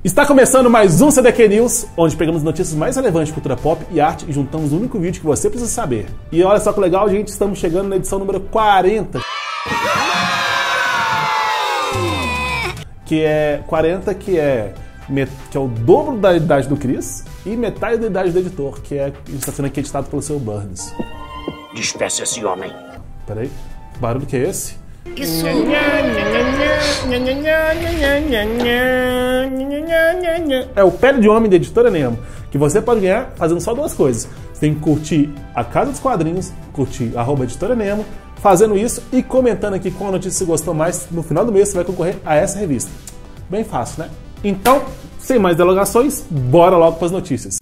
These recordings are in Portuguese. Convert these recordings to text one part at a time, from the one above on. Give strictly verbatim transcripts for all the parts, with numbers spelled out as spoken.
Está começando mais um C D Q News, onde pegamos notícias mais relevantes de cultura pop e arte e juntamos um único vídeo que você precisa saber. E olha só que legal, gente, estamos chegando na edição número quarenta. Que é quarenta, que é, que é o dobro da idade do Chris e metade da idade do editor, que é, está sendo aqui editado pelo seu Burns. Despece esse homem. Peraí, que barulho que é esse? Isso. É o Pele de Homem da Editora Nemo, que você pode ganhar fazendo só duas coisas. Você tem que curtir a Casa dos Quadrinhos, curtir arroba Editora Nemo, fazendo isso e comentando aqui qual a notícia você gostou mais. No final do mês você vai concorrer a essa revista. Bem fácil, né? Então, sem mais delongações, bora logo para as notícias.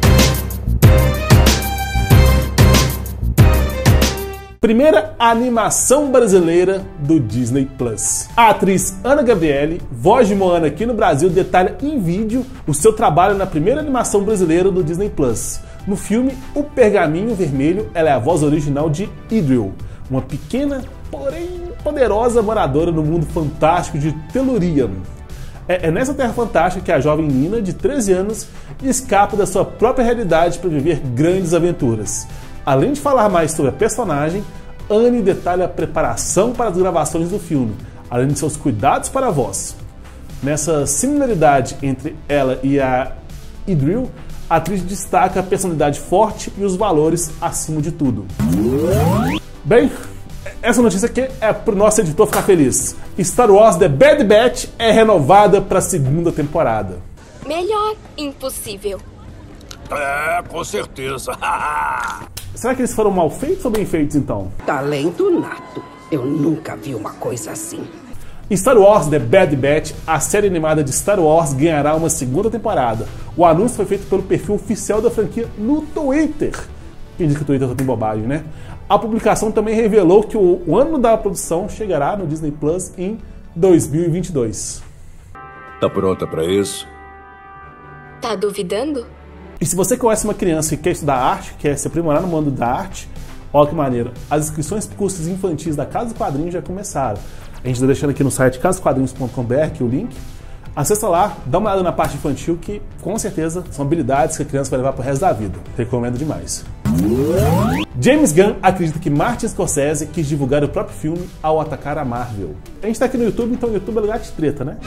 Primeira animação brasileira do Disney Plus. A atriz Ana Gabriele, voz de Moana aqui no Brasil, detalha em vídeo o seu trabalho na primeira animação brasileira do Disney Plus. No filme O Pergaminho Vermelho, ela é a voz original de Idril, uma pequena, porém poderosa moradora no mundo fantástico de Telurian. É, é nessa terra fantástica que a jovem Nina, de treze anos, escapa da sua própria realidade para viver grandes aventuras. Além de falar mais sobre a personagem, Anne detalha a preparação para as gravações do filme, além de seus cuidados para a voz. Nessa similaridade entre ela e a Idril, a atriz destaca a personalidade forte e os valores acima de tudo. Bem, essa notícia aqui é para o nosso editor ficar feliz. Star Wars The Bad Batch é renovada para a segunda temporada. Melhor impossível. É, com certeza. Será que eles foram mal feitos ou bem feitos, então? Talento nato. Eu nunca vi uma coisa assim. Star Wars The Bad Batch, a série animada de Star Wars, ganhará uma segunda temporada. O anúncio foi feito pelo perfil oficial da franquia no Twitter. Quem diz que o Twitter só tem bobagem, né? A publicação também revelou que o, o ano da produção chegará no Disney Plus em dois mil e vinte e dois. Tá pronta pra isso? Tá duvidando? E se você conhece uma criança que quer estudar arte, quer se aprimorar no mundo da arte, olha que maneiro, as inscrições para cursos infantis da Casa dos Quadrinhos já começaram. A gente está deixando aqui no site casa quadrinhos ponto com ponto b r, que é o link. Acessa lá, dá uma olhada na parte infantil, que com certeza são habilidades que a criança vai levar para o resto da vida. Recomendo demais. James Gunn acredita que Martin Scorsese quis divulgar o próprio filme ao atacar a Marvel. A gente está aqui no YouTube, então o YouTube é lugar de treta, né?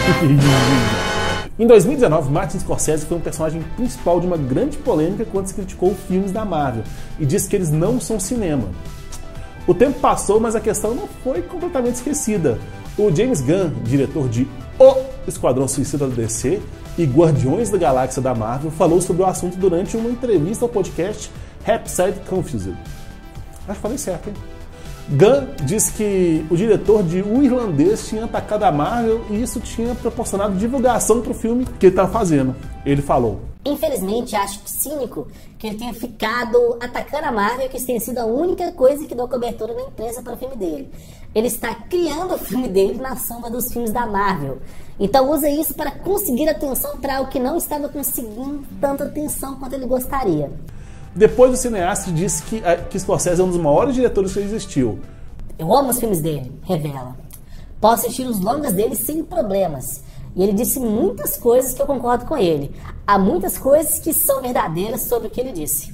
Em dois mil e dezenove, Martin Scorsese foi um personagem principal de uma grande polêmica quando se criticou filmes da Marvel e disse que eles não são cinema. O tempo passou, mas a questão não foi completamente esquecida. O James Gunn, diretor de O Esquadrão Suicida da D C e Guardiões da Galáxia da Marvel, falou sobre o assunto durante uma entrevista ao podcast Rhapsody Confused. Acho que falei certo, hein? Gunn disse que o diretor de O Irlandês tinha atacado a Marvel e isso tinha proporcionado divulgação para o filme que ele estava fazendo. Ele falou: infelizmente, acho cínico que ele tenha ficado atacando a Marvel, que isso tenha sido a única coisa que deu cobertura na imprensa para o filme dele. Ele está criando o filme dele na sombra dos filmes da Marvel. Então usa isso para conseguir atenção para algo que não estava conseguindo tanta atenção quanto ele gostaria. Depois, o cineasta disse que, que Scorsese é um dos maiores diretores que existiu. Eu amo os filmes dele, revela. Posso assistir os longas dele sem problemas. E ele disse muitas coisas que eu concordo com ele. Há muitas coisas que são verdadeiras sobre o que ele disse.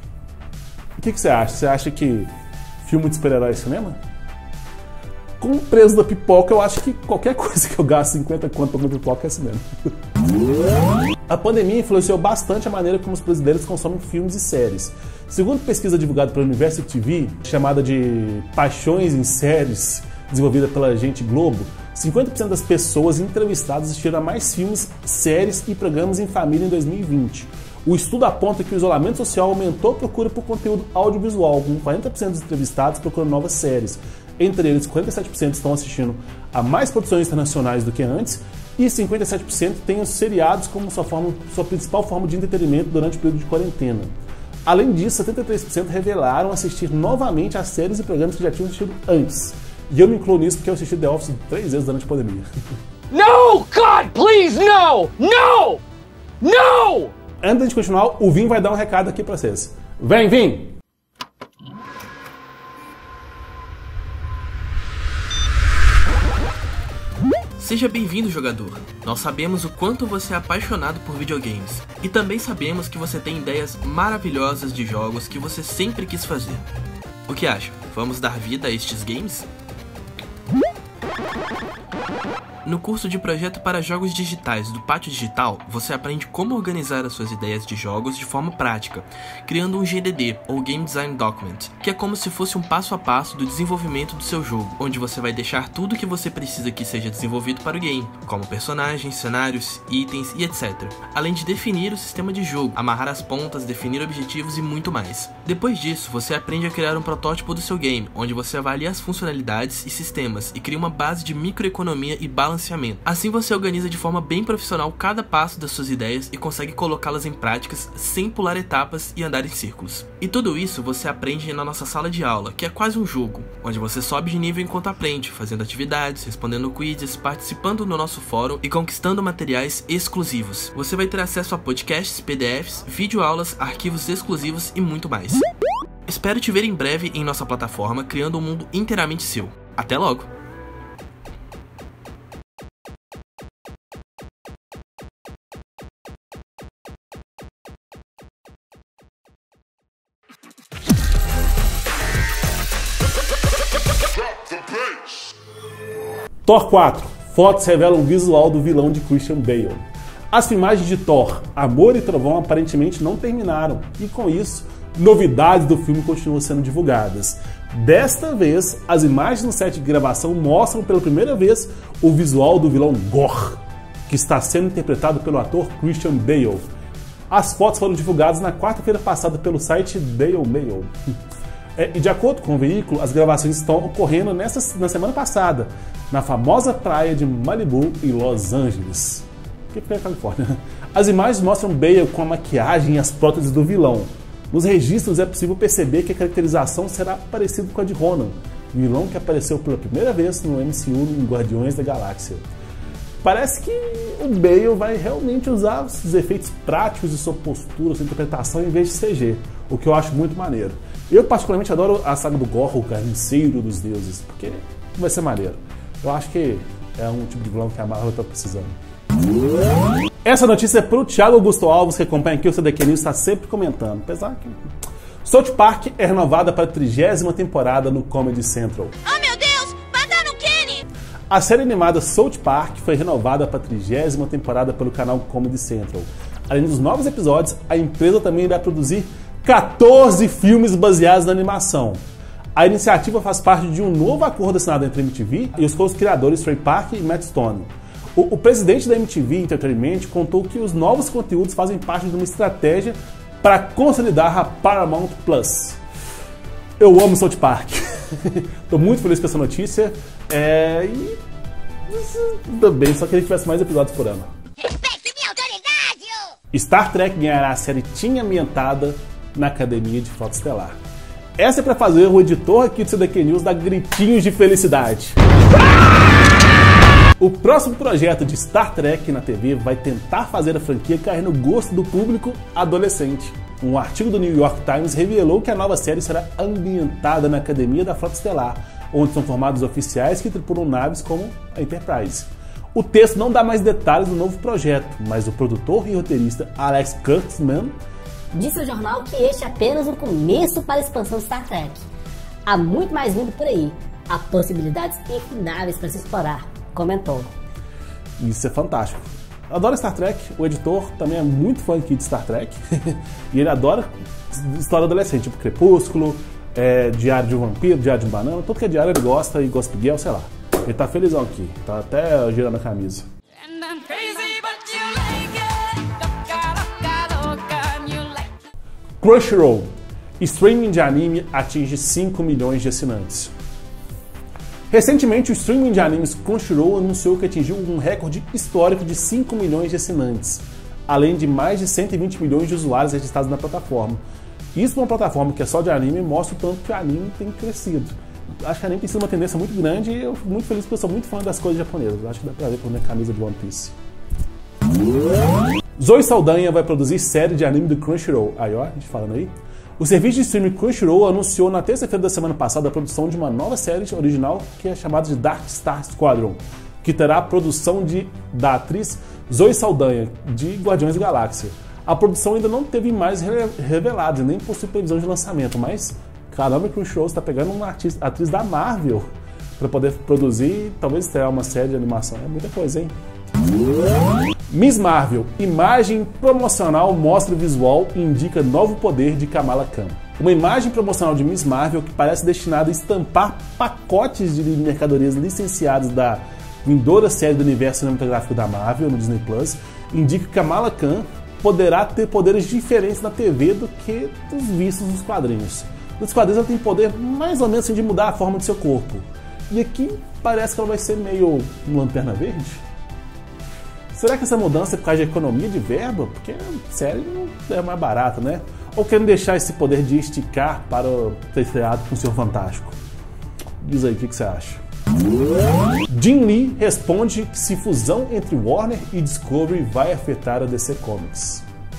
O que, que você acha? Você acha que filme de super-herói é cinema? Com o preço da pipoca, eu acho que qualquer coisa que eu gasto cinquenta conto pra comer pipoca é cinema. A pandemia influenciou bastante a maneira como os brasileiros consomem filmes e séries. Segundo pesquisa divulgada pela University T V, chamada de Paixões em Séries, desenvolvida pela Agente Globo, cinquenta por cento das pessoas entrevistadas assistiram a mais filmes, séries e programas em família em dois mil e vinte. O estudo aponta que o isolamento social aumentou a procura por conteúdo audiovisual, com quarenta por cento dos entrevistados procurando novas séries. Entre eles, quarenta e sete por cento estão assistindo a mais produções internacionais do que antes e cinquenta e sete por cento têm os seriados como sua, forma, sua principal forma de entretenimento durante o período de quarentena. Além disso, setenta e três por cento revelaram assistir novamente as séries e programas que já tinham assistido antes. E eu me incluo nisso porque eu assisti The Office três vezes durante a pandemia. No, God, please, no! No! No! Antes de continuar, o Vim vai dar um recado aqui pra vocês. Vem, Vim! Seja bem-vindo, jogador! Nós sabemos o quanto você é apaixonado por videogames e também sabemos que você tem ideias maravilhosas de jogos que você sempre quis fazer. O que acha? Vamos dar vida a estes games? No curso de Projeto para Jogos Digitais do Pátio Digital, você aprende como organizar as suas ideias de jogos de forma prática, criando um G D D, ou Game Design Document, que é como se fosse um passo a passo do desenvolvimento do seu jogo, onde você vai deixar tudo que você precisa que seja desenvolvido para o game, como personagens, cenários, itens e etcétera. Além de definir o sistema de jogo, amarrar as pontas, definir objetivos e muito mais. Depois disso, você aprende a criar um protótipo do seu game, onde você avalia as funcionalidades e sistemas e cria uma base de microeconomia e balanceamento. Assim você organiza de forma bem profissional cada passo das suas ideias e consegue colocá-las em práticas sem pular etapas e andar em círculos. E tudo isso você aprende na nossa sala de aula, que é quase um jogo, onde você sobe de nível enquanto aprende, fazendo atividades, respondendo quizzes, participando no nosso fórum e conquistando materiais exclusivos. Você vai ter acesso a podcasts, P D Fs, videoaulas, arquivos exclusivos e muito mais. Espero te ver em breve em nossa plataforma, criando um mundo inteiramente seu. Até logo! Thor quatro. Fotos revelam o visual do vilão de Christian Bale. As filmagens de Thor, Amor e Trovão aparentemente não terminaram, e com isso, novidades do filme continuam sendo divulgadas. Desta vez, as imagens no set de gravação mostram pela primeira vez o visual do vilão Gorr, que está sendo interpretado pelo ator Christian Bale. As fotos foram divulgadas na quarta-feira passada pelo site Daily Mail. É, e de acordo com o veículo, as gravações estão ocorrendo nessa, na semana passada, na famosa praia de Malibu, em Los Angeles, que fica na Califórnia. As imagens mostram Bale com a maquiagem e as próteses do vilão. Nos registros é possível perceber que a caracterização será parecida com a de Ronan, vilão que apareceu pela primeira vez no M C U em Guardiões da Galáxia. Parece que o Bale vai realmente usar os efeitos práticos de sua postura, sua interpretação, em vez de C G, o que eu acho muito maneiro. Eu particularmente adoro a saga do Gorr, o carniceiro dos deuses, porque vai ser maneiro. Eu acho que é um tipo de vilão que a Marvel está precisando. Essa notícia é pro Thiago Augusto Alves, que acompanha aqui o C D Q News, está sempre comentando. Apesar que South Park é renovada para a trigésima temporada no Comedy Central. Oh meu Deus, bata no Kenny! A série animada South Park foi renovada para a trigésima temporada pelo canal Comedy Central. Além dos novos episódios, a empresa também irá produzir quatorze filmes baseados na animação. A iniciativa faz parte de um novo acordo assinado entre a M T V e os co-criadores Trey Parker e Matt Stone. O, o presidente da M T V Entertainment contou que os novos conteúdos fazem parte de uma estratégia para consolidar a Paramount Plus. Eu amo South Park. Estou muito feliz com essa notícia. É... E... também só queria que tivesse mais episódios por ano. Respeite minha autoridade! Star Trek ganhará a série Team ambientada na Academia de Frota Estelar. Essa é para fazer o editor aqui do C D Q News dar gritinhos de felicidade. O próximo projeto de Star Trek na T V vai tentar fazer a franquia cair no gosto do público adolescente. Um artigo do New York Times revelou que a nova série será ambientada na Academia da Frota Estelar, onde são formados oficiais que tripulam naves como a Enterprise. O texto não dá mais detalhes do novo projeto, mas o produtor e roteirista Alex Kurtzman disse ao jornal que este é apenas o começo para a expansão de Star Trek. Há muito mais vindo por aí. Há possibilidades infindáveis para se explorar, comentou. Isso é fantástico. Eu adoro Star Trek, o editor também é muito fã aqui de Star Trek. E ele adora história adolescente, tipo Crepúsculo, é, Diário de um Vampiro, Diário de um Banana. Tudo que é diário ele gosta, e Gossip Girl, sei lá. Ele tá felizão aqui, tá até girando a camisa. Crunchyroll. Streaming de anime atinge cinco milhões de assinantes. Recentemente, o streaming de animes Crunchyroll anunciou que atingiu um recorde histórico de cinco milhões de assinantes, além de mais de cento e vinte milhões de usuários registrados na plataforma. Isso para uma plataforma que é só de anime mostra o tanto que o anime tem crescido. Acho que o anime tem sido uma tendência muito grande e eu fico muito feliz porque eu sou muito fã das coisas japonesas. Acho que dá pra ver por minha camisa de One Piece. Zoe Saldanha vai produzir série de anime do Crunchyroll. Aí ó, a gente falando aí. O serviço de streaming Crunchyroll anunciou na terça-feira da semana passada a produção de uma nova série original que é chamada de Dark Star Squadron, que terá a produção de, da atriz Zoe Saldanha, de Guardiões da Galáxia. A produção ainda não teve imagens reveladas, nem possui previsão de lançamento, mas caramba que o Crunchyroll está pegando uma artista, atriz da Marvel para poder produzir e talvez estrear uma série de animação. É muita coisa, hein? Miss Marvel, imagem promocional mostra o visual e indica novo poder de Kamala Khan. Uma imagem promocional de Miss Marvel que parece destinada a estampar pacotes de mercadorias licenciadas da vindoura série do universo cinematográfico da Marvel no Disney Plus, indica que Kamala Khan poderá ter poderes diferentes na T V do que os vistos nos quadrinhos. Nos quadrinhos ela tem poder mais ou menos assim, de mudar a forma do seu corpo. E aqui parece que ela vai ser meio um Lanterna Verde. Será que essa mudança é por causa de economia de verba? Porque a série é mais barata, né? Ou querem deixar esse poder de esticar para ter estreado com o Senhor Fantástico? Diz aí o que, que você acha. Jim Lee responde que se fusão entre Warner e Discovery vai afetar a D C Comics.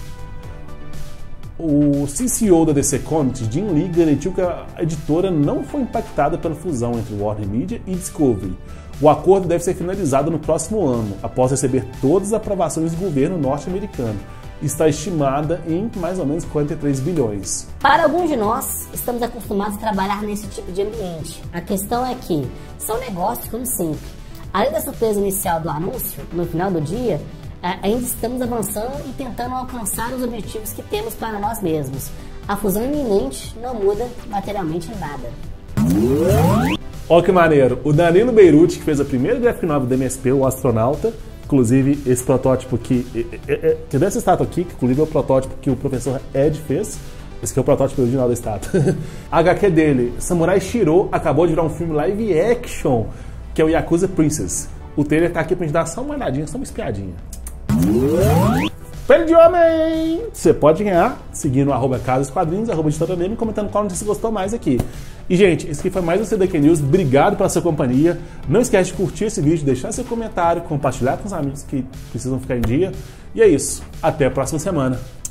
O C C O da D C Comics, Jim Lee, garantiu que a editora não foi impactada pela fusão entre Warner Media e Discovery. O acordo deve ser finalizado no próximo ano, após receber todas as aprovações do governo norte-americano. Está estimada em mais ou menos quarenta e três bilhões. Para alguns de nós, estamos acostumados a trabalhar nesse tipo de ambiente. A questão é que são negócios como sempre. Além da surpresa inicial do anúncio, no final do dia, ainda estamos avançando e tentando alcançar os objetivos que temos para nós mesmos. A fusão iminente não muda materialmente em nada. Olha que maneiro, o Danilo Beirute, que fez a primeira graphic novel do M S P, o Astronauta, inclusive esse protótipo que, é, é, que dessa estátua aqui, que inclusive é o protótipo que o professor Ed fez, esse aqui é o protótipo original da estátua. A H Q dele, Samurai Shiro, acabou de virar um filme live action, que é o Yakuza Princess. O trailer tá aqui pra gente dar só uma olhadinha, só uma espiadinha. Pele de homem! Você pode ganhar seguindo arroba Casa Quadrinhos, arroba Editora Neme, comentando qual notícia você gostou mais aqui. E, gente, esse aqui foi mais um C D Q News. Obrigado pela sua companhia. Não esquece de curtir esse vídeo, deixar seu comentário, compartilhar com os amigos que precisam ficar em dia. E é isso. Até a próxima semana.